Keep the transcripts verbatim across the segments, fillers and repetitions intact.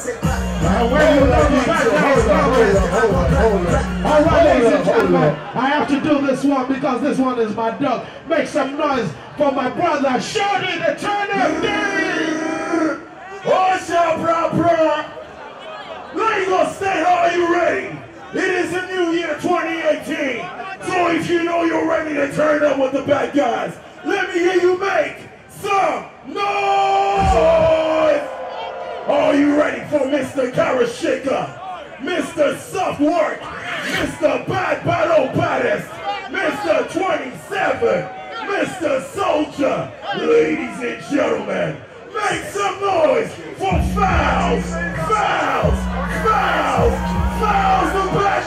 All right, ladies and gentlemen, I have to do this one because this one is my dog. Make some noise for my brother, Shorty the Turner Day. What's up, bro, bro? Lagos State, are you ready? It is a new year, twenty eighteen. So if you know you're ready to turn up with the bad guys, let me hear you make some noise. Are you ready for Mister Karashika? Mister Soft Work, Mister Bad Battle Baddest, Mister twenty-seven, Mister Soldier. Ladies and gentlemen, make some noise for Fouls, Fouls, Fouls, Fouls the bad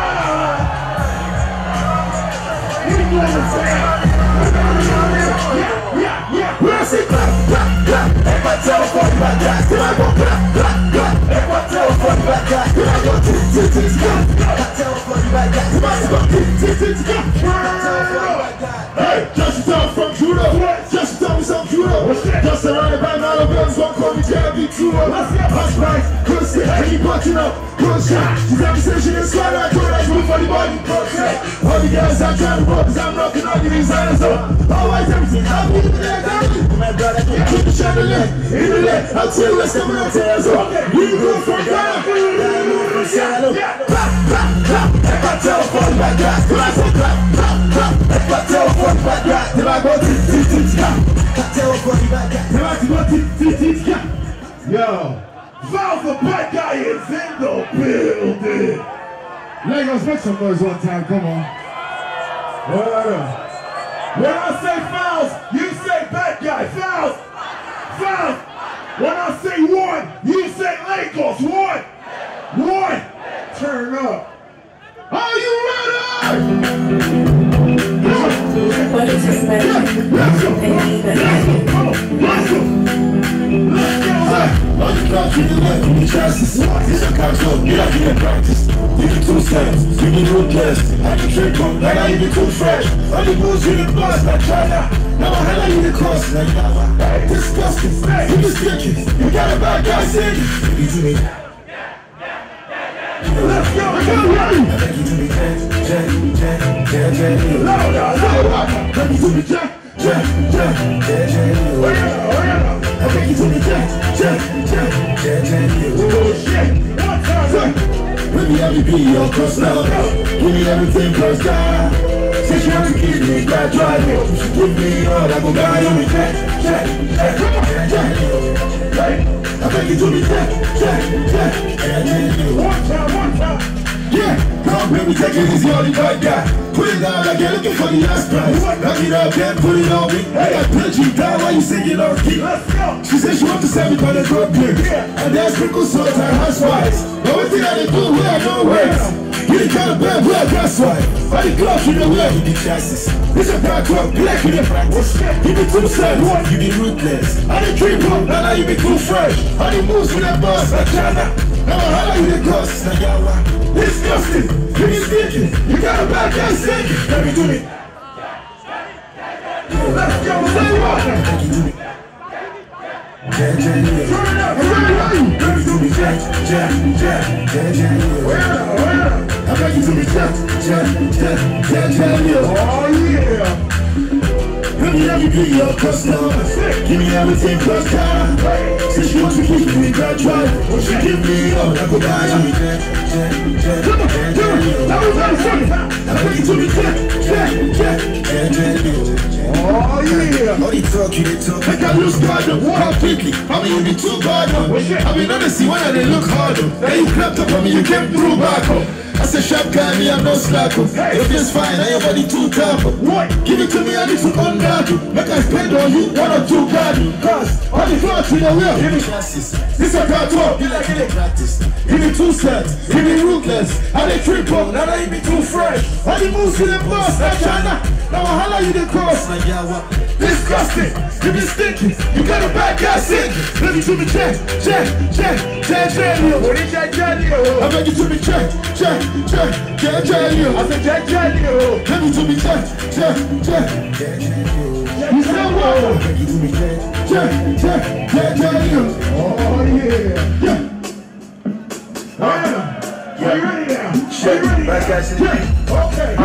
guy. What do you understand? Yeah, yeah, yeah. Where's it? Clap, clap, clap. If I tell for the bad guy, then I go clap, clap, clap. If I tell for the bad guy, then I go tick, tick, tick, clap. If I tell for the bad guy, then I go tick, tick, tick, clap. If I tell for the bad guy. Hey, just tell from Judo. Just tell me some Judo. Just surrounded by nine of guns, don't call me J B two. Hush right, good shit, keep punching up, good shit. She's having session in squad, I told her move for the body, good shit. All the guys I'm trying to roll, cause I'm rocking all the designers up. Always everything, I'll be in there, my brother, keep the chandelier, in the leg, I'll tell you what's coming on tears up. We go from Ghana, we go from Seattle. Clap, clap, clap, if I tell for the bad guys, then I say clap, clap, clap. If I tell for the bad guys, then I go tick, tick, tick, clap. If I tell for the bad guys, then I go tick, tick, tick, clap. Yo, Val the bad guy is in the building. Lagos, make some noise one time, come on. Well, when I say Fouls, you say bad guy. Fouls, Fouls. When I say one, you say Lagos. One, one. Turn up. Are you ready? What is this magic? Let's go. Come on, let's go. Let's go. On the clock, you can let me chances. This a control, get out here practice. You can two steps, you can do less. I can trick on, like I even too fresh. All the moves you the bust, like China. Now I hell you the cross, like Yava. Disgusting, you can stick it. You got a bad guy singing. You do me. Let's go, let's go, I bet you do me jack, jack, jack, jack, jack. louder, louder. Let me do me jack, jack, jack, jack, jack. Oh yeah, oh yeah. I bet you do me jack, jack, jack, jack, jack. Oh shit, one time. Let me have you be your cause now. Give me everything cause God. Say she wants to keep me, God drive me. Give me all I go buy you. Jack, jack, jack, jack, jack. Right? I bet you do me jack, jack, jack, jack, jack. One time, one time. Yeah, come baby, take it easy on the bad guy. Put it down like you're looking for the last prize. Knock it up, then put it on me. I got put you down while you singing on key. Let's go. She said she wants to send me by the drug clear. And there's sprinkle salt and housewives. The only thing I do, we have no words. You the kind of bad blood, that's why. By the clock, you know where you be chances. It's a bad drug, black in the practice. You be too sad, you be ruthless. I didn't dream up, now now you be too fresh. I didn't move with that boss, like China. Now I holler you the ghost, like Yawa. Disgusting, you be stinking. You got a bad guy singing. Let me do it. Let's go, say what? Let me do it. Jack, Jack, yeah. Turn it up, turn it up. Let me do me Jack, Jack, Jack, Jack, Jack, yeah. Where, where? I bet you do me Jack, Jack, Jack, Jack, Jack, yeah. Oh yeah. Let me have you be your customer. Give me everything plus time. Since she wants to keep me, God drive. When she give me all, I go buy you. Jack, Jack, Jack, Come on, Jack, do it. That was very funny. I bet you do me Jack, Jack, Jack, Jack, Jack, yeah. Oh yeah. All the talk, you the talk. Make I lose pardon completely. I mean, you be too bad. I mean, honestly, when I didn't look harder. Then you crept up on me, you came through back home. I said, sharp guy, me, I'm no slacker. If it's fine, I your body too tough. What? Give it to me, I need to unguard you. Make I spend on you, one or two guard you. Cause, all the clothes in the wheel. Give me classes. This a car talk, you like it practice. Give me two sets, give me ruthless. I did trip up, now I be too fresh. All the moves in the bus, like China. Now I holler you the cross. Disgusting, you be stinking. You got a bad guy singing. Let me to me check, check, check, check, check. What is Jack Daniel? I beg you to me check, check, check, check, check. I said Jack Daniel. Let me to me check, check, check. You said what? Check, check, check, check. Oh yeah. Yeah. Check. Back at you. Okay.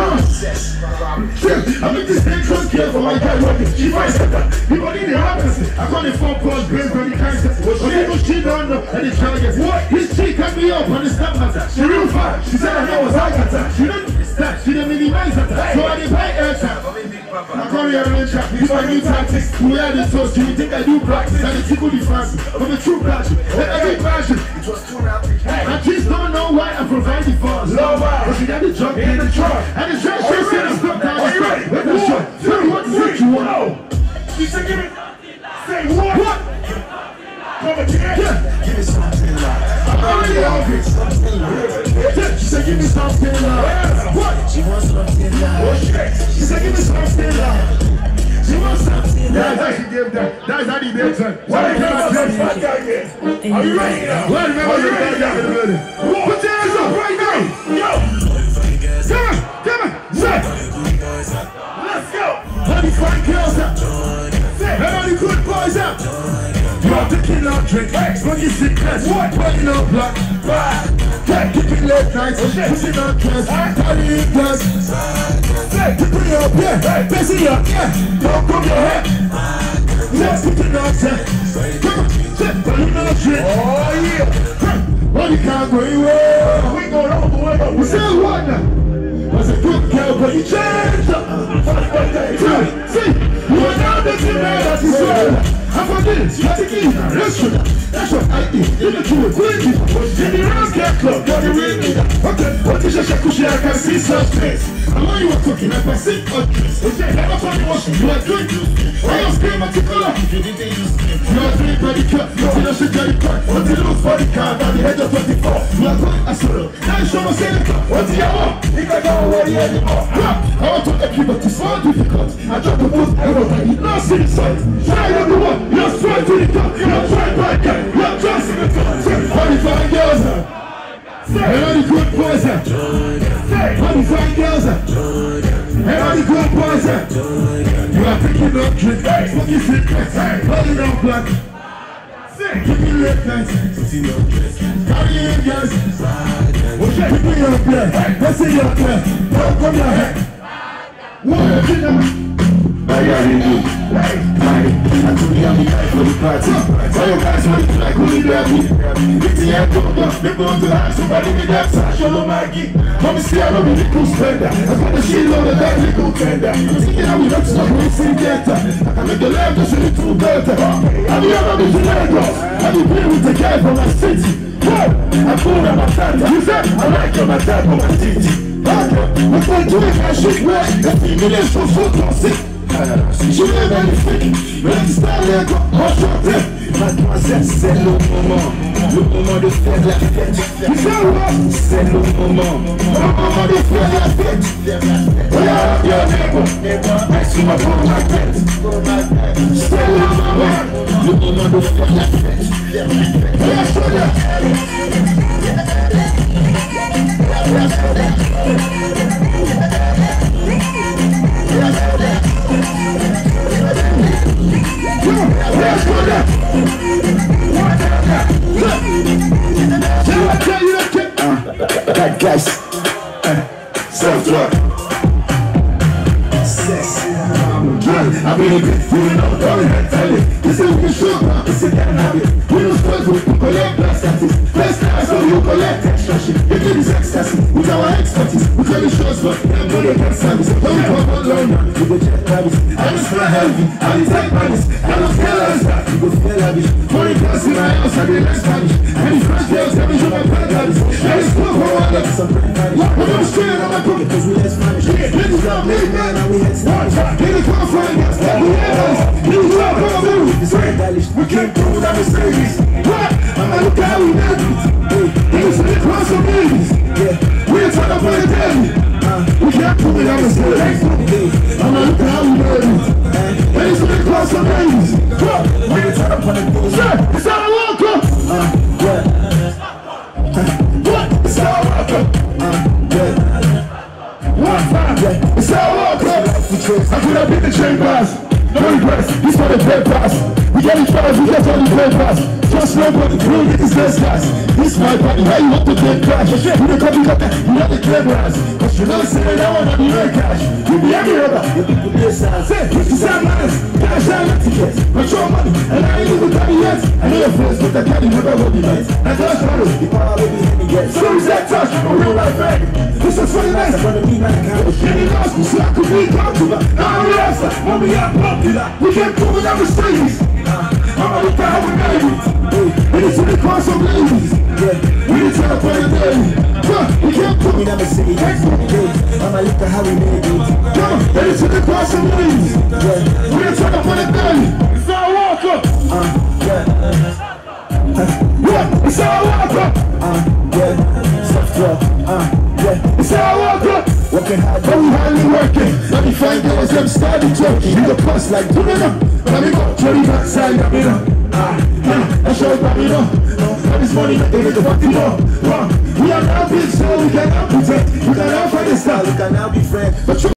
I make this thing close care for my guy working. She finds that people need the opposite. I call it four plus brains when he can't get what she knows she don't know and he's trying to get what? His chick cut me up on his stepmother. She real fine. She said I know what's I got her. She didn't stop. She didn't minimize her. So I didn't pay airtime. I call you a real trap. These my new tactics. We had this toast. You think I do practice? And it's equally fancy. I'm a true passion. And I get passion. It was too rapid. I just don't know why I provide the funds. But she got the junk in the truck. And the trash is in the stuff down the street. Let the shot. Tell me what to say you want. She said give me. Say what? What? Come again. Yeah. Give me something like. I'm already hungry. Something like. She said give me something like. What? She wants something like. She said give me something like. She wants something like. That's how she gave that. That's how he did it. What is that? Bad guy here. Are you ready now? Well, remember the bad guy in the building. Put your hands up right now. Yo. Come on. Come on. Say. Let's go. All the fine girls out. And all the good boys out. Drop the killer drink. Smoke your sickness. What? Putting up black. Hey, keep it late nights. Pushing on dress. Carrying glass. Hey, keep it up, yeah. Busy up, yeah. Don't come your head. Let's keep it up, yeah. Come on. Sit. Putting on drink. Oh, yeah. What you can't go anywhere. We go all the way up. We still want that. Was a good girl, but you changed up. See, you are now the team that is well. I'm for this, you have to give me a restaurant. That's what I eat. You know, you were quick. In the round cat club, got the ring. Okay, what is your shakushi? I can see some space. I know you were talking like a sick actress. Okay, never funny washing. You are good. Why you scream at the color? You are doing body cut. You see the shit that you cut. What's the loose body car? Now the head of twenty-four. You are going as well. Now you show me saying, what's the hour? You can't go away anymore. I want to take you, but it's so difficult. I try to move everybody. Not see the sight. Try everyone. You're straight to the top. You're straight back again. You're just in the top. forty-five girls. And all the good boys. forty-five girls. And all the good boys. You are picking up drink. Smoking cigarettes. Holding on black. Give me left nights. Carrying girls. Pick me up there. Let's see your there. Don't come your head. One killer. I got it, dude. Like, I told you I'm the guy for the party. Tell your guys what you like, only grab me. Get the air go up, they go to the house. Somebody get that side, show them Maggie. Come and see, I love the cool spender. I got the shit on the back, the cool tender. I'm thinking how we got to stop with the data. I can make the lab just really too better. Have you ever been to Lagos? Have you been with the guy from my city? Whoa, I'm cool on my tata. You said, I like your my dad on my titty. Okay, I'm going to make my shit work. The female is so so toxic. Je vais magnifique, mais l'histoire quoi, enchanté. Mademoiselle, c'est le moment, le moment de faire la fête. C'est le moment, le moment de faire la fête. Regarde bien, nègre, merci ma pour ma tête. C'est le moment, le moment de faire la fête. Bad guys, self-talk, sex. I mean, you know, don't let tell it. This is the sugar, this is the habit. We don't spoil food, we collect plastics. First time, so you collect extra shit. You do this ecstasy with our expertise. We call it shows, but we don't know the service. Don't come alone now, you go check habits. I don't feel heavy, I don't take bodies. I don't feel us back, you go feel lavish. Money girls in my house, I did less Spanish. And the French girls, they show my bad habits. I just go for one of some pretty Spanish. We're going straight on my pocket, cause we had Spanish. Niggas love me, man, and we had Spanish. Niggas come from us, like we had us. Niggas love from the moon, it's very stylish. We came through with our Mercedes. What? I'm like, look how we did it. Niggas from the cross of babies. Yeah, we ain't talking about the daddy. We can't prove it, I'm a slave. I'm like, look how we did it. Niggas from the cross of babies. What? We ain't talking about the daddy. Sir, it's not a walker. Uh, yeah. What? It's not a walker. Uh, yeah. One time. Yeah. It's not a walker. I could have been the chain bars. No regrets, this for the dead pass. We get it fast, we get all the papers. Just nobody, real niggas, less guys. This my body, how you want to get cash? You the copy got that, you know the cameras. Cause you know, say that one on the real cash. You be every other, you be the best size. Say, fifty-seven minutes, cash out the tickets. Control money, and I ain't even got it yet. I know your friends, but I can't even know what you meant. And that's how the power baby hit me get. So is that touch, a real life bag. This is for the night, I'm gonna be my account. Any lost me, so I could be popular. Now I'm the answer, when we are popular. We can't prove it, I'm Mercedes. I'm gonna look at how we made it. And it's in the car, some ladies. We didn't tell up on the day. We can't prove it, I'm Mercedes. I'm gonna look at how we made it. And it's in the car, some ladies. We didn't tell up on the day. It's all Walker. Uh, yeah. Yeah, it's all Walker. Uh, yeah. Soft drop. Uh, yeah. It's all Walker. Working hard, but we hardly working. Let me find girls, them started joking. You the plus like, do it up. Let me go, Jody backside, let me know. Ah, yeah, I show that me know. All this money, they get the fuck you know. We are now big, so we can now protect. We can now find a style, we can now be friends. But